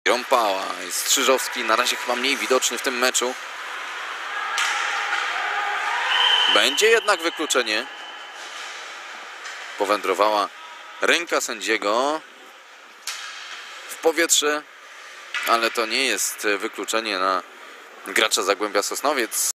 Rąpała i Strzyżowski na razie chyba mniej widoczny w tym meczu. Będzie jednak wykluczenie. Powędrowała ręka sędziego w powietrze, ale to nie jest wykluczenie na gracza Zagłębia Sosnowiec.